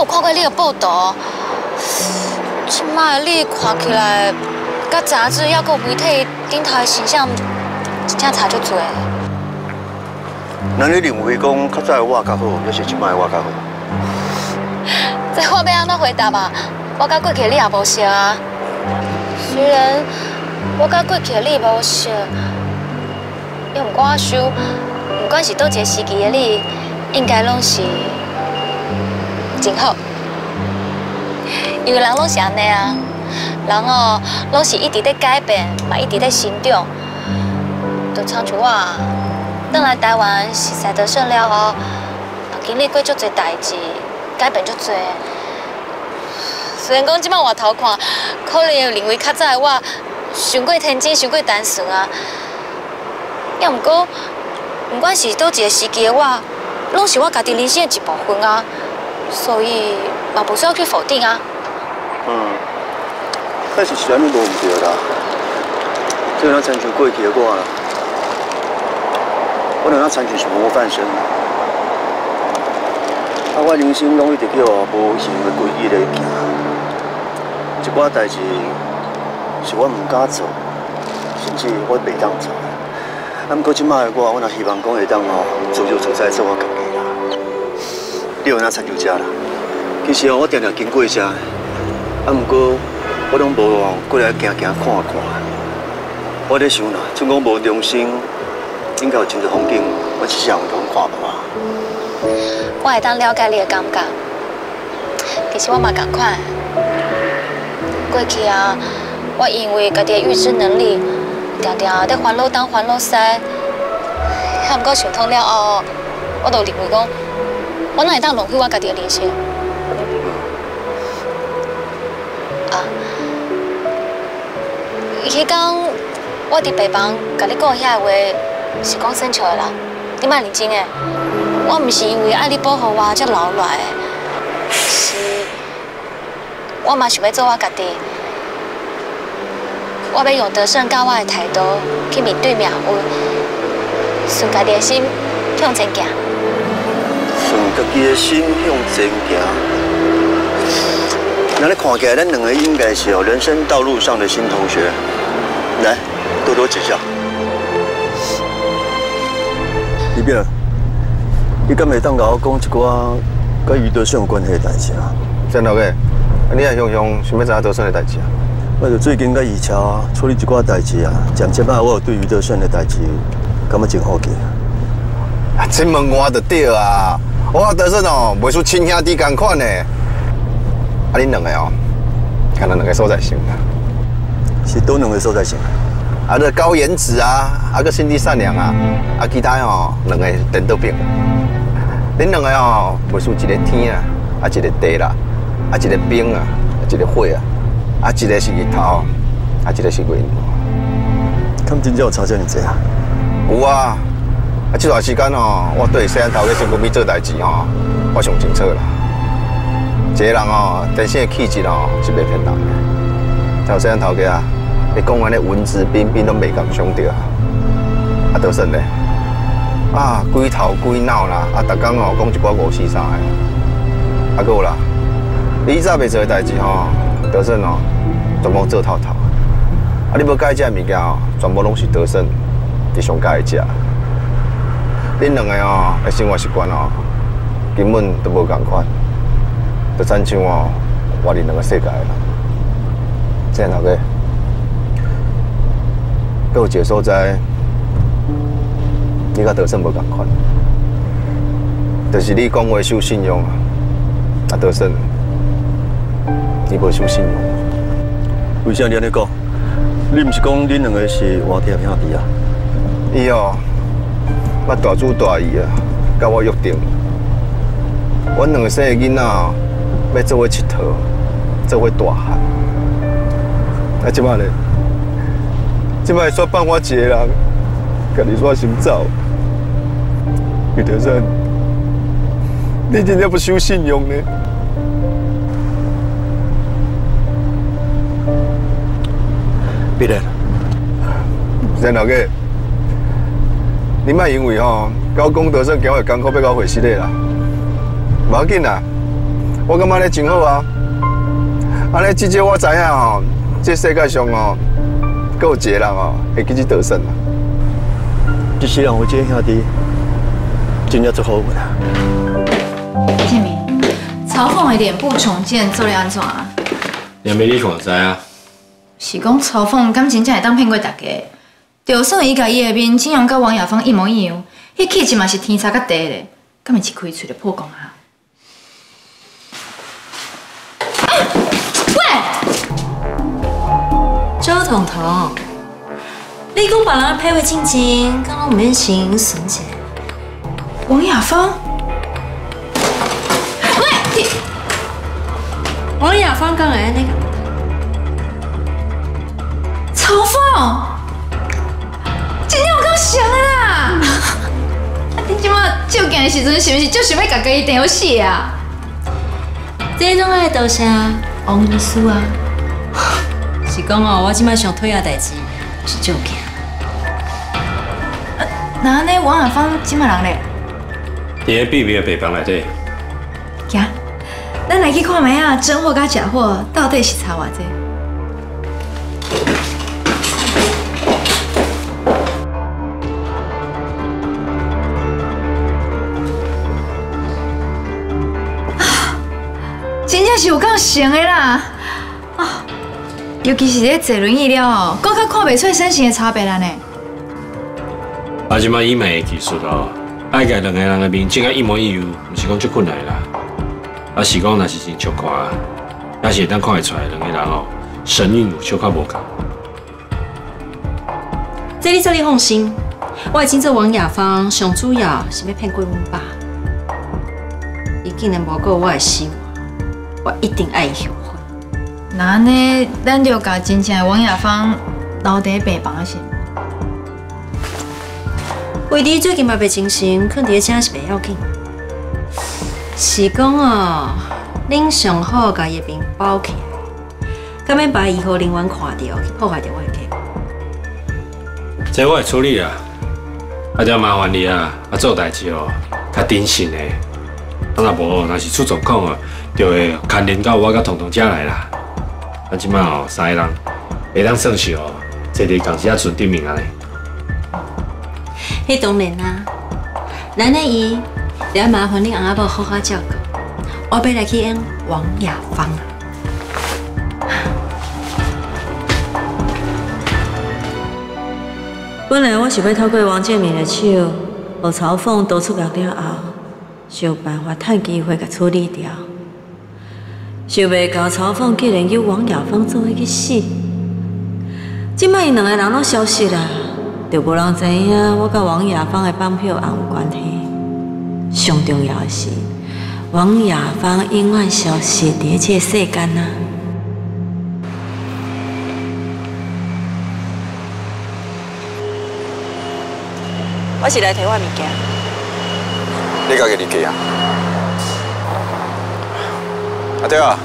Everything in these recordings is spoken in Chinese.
有看过你的报道，即摆你看起来，甲杂志还有媒体顶头的形象，真正差足多。 那你认为讲较早的我较好，还是即摆的我较好？ 这我要安怎回答吧？我甲过去你也无熟啊。虽然我甲过去你无熟，又毋过我想，不管是倒一个时期的你，应该拢是真好。因为人拢是安尼啊，人哦，拢是一直在改变，嘛一直在成长。就像像我，转来台湾是赛德胜了后，经历过足侪代志，改变足侪。虽然讲即摆回头看，可能会认为较早的我伤过天真，伤过单纯啊。也毋过，不管是倒一个时期的我，拢是我家己人生的一部分啊。所以嘛，无需要去否定啊。 但是安尼无毋对啦。这个亲像过去的我，我让他亲像是模范生。我人生拢一直叫无形的规矩咧行。一寡代志是我唔敢做，甚至我袂当做。啊，不过即摆的我若希望讲会当自由自在做我家己啦。你有哪亲像这啦？其实我常常经过这，不过我拢无过来行看看。我在想啦，像讲无中心，应该有真侪风景，我一世人都看无啊。 我会当了解你的感觉，其实我嘛同款。过去啊，我因为家己的预知能力，常常在烦恼东烦恼西，还毋过想通了后，我就认为讲，我哪会当浪费我家己的人生？啊，迄天我伫病房甲你讲遐话，是讲生笑的啦，你莫认真诶。我毋是因为爱你保护我才留来的，是我嘛想要做我家己。我要用德胜教我的态度去面对命运，顺家己的心向前行。 顺家己的心向前行。那你看起来，咱两个应该是人生道路上的新同学，来多多指教。李炳，你敢会当甲我讲一寡甲余德顺有关系的代志啊？ 真的个，你也想想要知影德顺的代志啊？ 我就最近甲义超处理一寡代志啊，渐渐啊，我有对余德顺的代志感觉真好奇啊。这问我就对啊，我德顺哦，袂输亲兄弟同款的。啊，恁两个哦，看到两个所在像啊？ 是倒两个所在像？ 啊，个高颜值啊，啊个心地善良啊，啊其他哦，两个颠倒病。恁两个哦，袂输一个天啊，啊一个地啦，啊一个冰啊，啊一个火啊，啊一个是日头，啊一个是月亮。 敢真正有差这么济啊？ 有啊，啊这段时间哦，我对细汉头咧身躯边做代志哦，我上清楚啦。一个人哦，天生的气质哦是袂骗人的。像细汉头家啊，你讲安尼文质彬彬都袂共相对啊。啊，德顺咧，啊鬼头鬼脑啦，啊逐工哦讲一寡五四三的。啊，搁有啦，你以前袂做的代志吼，德顺哦全部做透透。啊，你要改这物件哦，全部拢是德顺伫上家的食。恁两个哦的生活习惯哦，根本都无共款。就亲像哦，活伫两个世界啦。这样头个，搁有一个所在，你甲德胜无共款，就是你讲话守信用啊。啊，德胜，你无守信用。 为啥你安尼讲？你毋是讲恁两个是活贴兄弟啊？ 伊哦，捌大主大义啊，甲我约定，阮两个生的囡仔哦。要做伙佚佗，做伙大汉。啊，即摆咧，即摆煞放我一个人，家己煞先走。余德胜，你真正不守信用呢？ 必然。 然后个，你莫因为吼，甲我讲德胜今日艰苦要到回死的啦，无要紧啦。 我感觉你真好啊！安尼至少我知影哦，这世界上哦，阁有一个人哦，会记这道胜啊。 这世人有这个兄弟，真正足好运啊！ 建明，曹凤的脸部重建做了安怎啊？ 连美你看知啊？ 是讲曹凤敢真正会当骗过大家？就算伊甲伊的面整容甲王亚芳一模一样，迄气质嘛是天差甲地咧，敢会一开喙就破功啊？ 周彤彤，你讲别人配位亲情，敢拢唔免先算者。 王亚芳，喂， 王亚芳敢会安尼？ 曹凤，真正有够像的啦！你即马照镜的时阵，是毋是就想要甲家己电好死啊？ 这种爱多谢王医师啊。是讲哦，我即摆上讨厌代志是照镜。 那安尼王亚芳即马人咧？ 伫个秘密的病房内底。 行，咱来去看卖啊，真货甲假货到底是差偌济？真正是有够像的啦！啊，尤其是咧坐轮椅了哦，更较看袂出身形的差别啦呢。 啊，即摆医美的技术哦，爱甲两个人的面整啊一模一样，毋是讲足困难啦。啊，是讲若是真相看，也是会当看会出来两个人哦，神韵有小可无共。 这你放心，我会真做王亚芳，上主要是要骗过阮爸。伊竟然无顾我的希望。我一定爱伊后悔。 那安尼，咱就甲真正的王亚芳留伫病房先。 为你最近嘛袂精神，困伫遮是袂要紧。是讲哦，恁上好甲伊的面包起来，敢免把医护人员看到去破坏掉我的计划。 这我会处理啦，啊，就麻烦你啊，做代志哦，较谨慎的。啊，若无，若是出状况哦。就会牵连到我甲彤彤遮来啦。啊，即摆哦，三个人袂当算是哦，坐伫共时啊顺顶面安尼。 迄当然啦，咱的伊要麻烦恁阿伯好好照顾。我要来去演王亚芳啊。本来我是要透过王建民的手，和曹凤多出力了后，想办法趁机会甲处理掉。想袂到曹凤竟然叫王亚芳做伙去死，即摆因两个人拢消失啦，就无人知影我甲王亚芳的绑票案有关系。上重要的是，王亚芳永远消失伫这世间啊！我是来摕我物件。 你家己理解啊？啊对啊，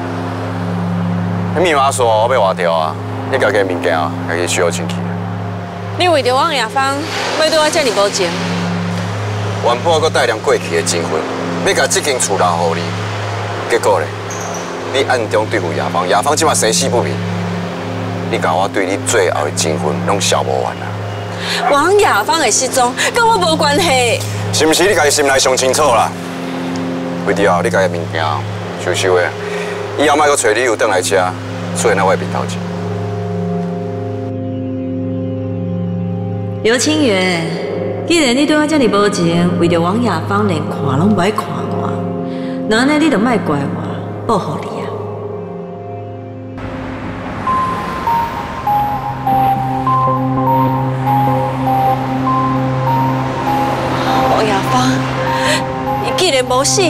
你密码锁我要换掉啊！你家己的物件啊，家己需要进去。 你为着王亚芳，要对我遮尔无情？ 原本我带量过去的情分，要甲这间厝留互你，结果咧，你暗中对付亚芳，亚芳即马生死不明，你甲我对你最后的情分拢消无完啊！ 王亚芳的失踪，跟我无关系。 是毋是你家己心内想清楚啦？为着后你家己物件收收的，以后莫阁找理由转来遮，出现在我的面头前。 刘清源，既然你对我遮尔无情，为着王亚芳连看拢不爱看我，那安尼你就莫怪我，保护你啊！王亚芳，你既然无死，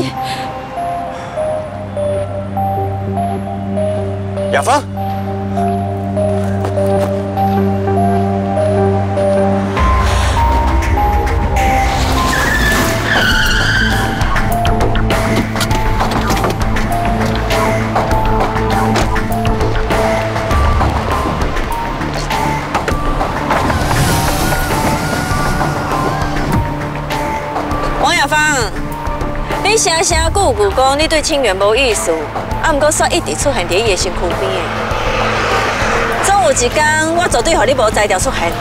亚芳。 声声句句讲你对清源无意思，啊，毋过煞一直出现伫伊的身躯边的。总有一天，我绝对互你无才调出现。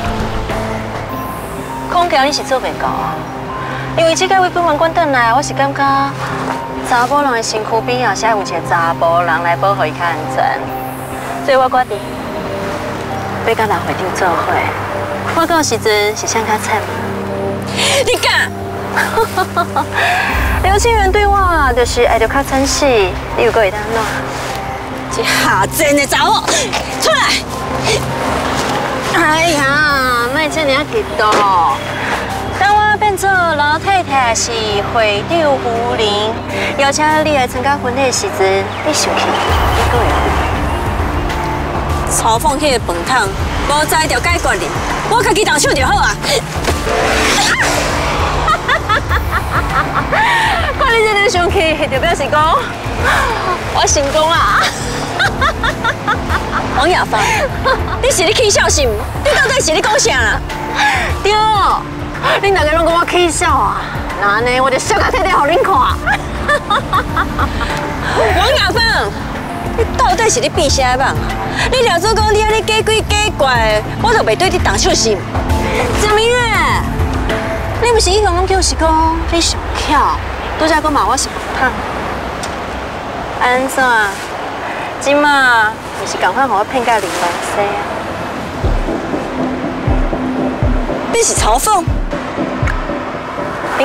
恐惊你是做袂到啊，因为这个为本员关转来，我是感觉查某人的身躯边啊，是爱有一个查甫人来保护伊较安全，所以我决定要甲老会长做伙。我到时阵是想较惨。 你敢？ 刘清源对我啊，就是爱着较惨死，你有个会当怎？ 这下贱的查某，出来！ 哎呀，莫这么激动。当我变做老太太是会长夫人，邀请你来参加婚礼时阵，你想起你个会曹凤迄个饭桶，无才调解决哩，我家己动手就好啊！ 看你这个生气，就表示讲我成功啦！ 王雅芳，你是咧起笑是毋？你到底是咧讲啥啦？ 对，恁大家拢讲我起笑啊，那安尼我就笑甲摕摕互恁看。 王雅芳，你到底是咧变啥梦？你廖主讲你安尼假鬼假怪，我就袂对你动手是毋？ 蒋明月，你不是以前拢叫是讲你上巧，拄则讲骂我是笨桶，安怎？即马就是赶快互我骗到林龙西啊！ 你是曹凤？ bingo。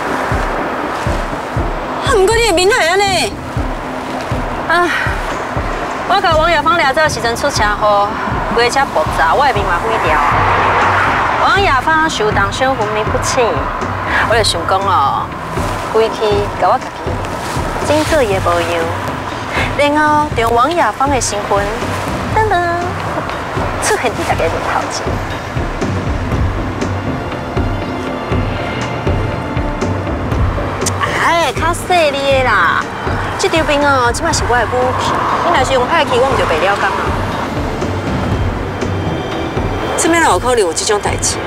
啊，毋过你的面系安尼。 啊，我甲王雅芳俩走时阵出车祸，规个车爆炸，我的面嘛毁掉。王雅芳受当伤昏迷不醒，我就想讲哦，归去甲我家己整做也无用。然后，用王雅芳的身份，等等出现伫大家面头前。哎，较细腻的啦！这条兵哦，即摆是我的武器，你若是用歹去，我毋就袂了工啊！ 怎么有可能有这种代志？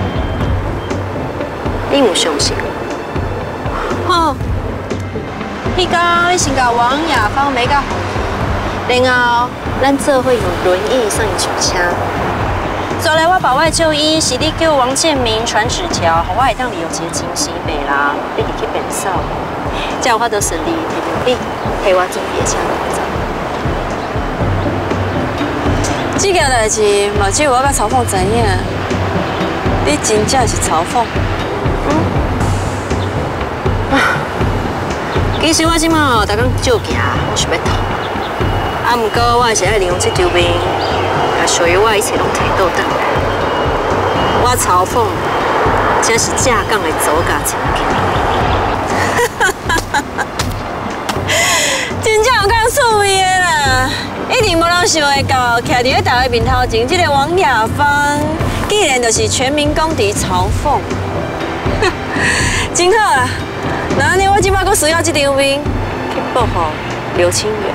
你有相信？好。迄天你先甲王雅芳买到然后咱做伙用轮椅送伊上车。走来我保外就医，是你叫王建明传纸条，互我会当利用一个惊喜卖啦，你入去变瘦，才有法度顺利摕到你替我准备的车走。 这件代志嘛，只有我甲曹凤知影，你真正是曹凤。其实我即马逐工照行，我想要吐。啊，毋过我还是爱利用这条命，把属于我一切拢摕倒转来。我曹凤，真是正港的左家千金。真正有够趣味的啦！一定无人想会到，徛伫咧大家面头前，这个王雅芳，竟然就是全民公敌曹凤。真好啦！那安尼我即摆阁需要这张面去保护刘清源。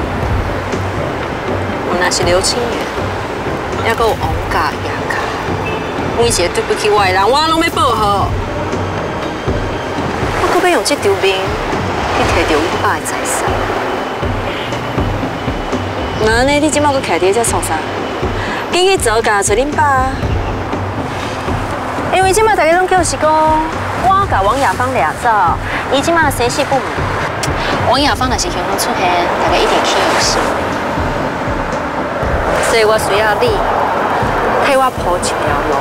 若是刘清源，还阁有王家、叶家，每一个对不起我的人，我拢要保护。我阁要用这张面去摕到阮爸的财产。那安尼你即摆阁徛伫遮创啥？紧去找家找恁爸。因为即摆大家拢叫是讲。我甲王雅芳俩走，伊即马生死不明。王雅芳若是向拢出现，大家一定起疑心。所以我需要你替我铺一条路。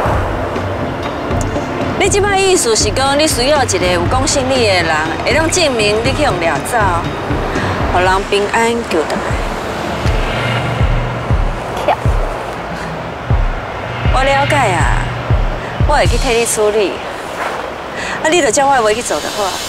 你即摆意思是讲，你需要一个有公信力的人，会当证明你去用掠走，互人平安救回来。我了解啊，我会去替你处理。啊，你就照我的话去做就好啊。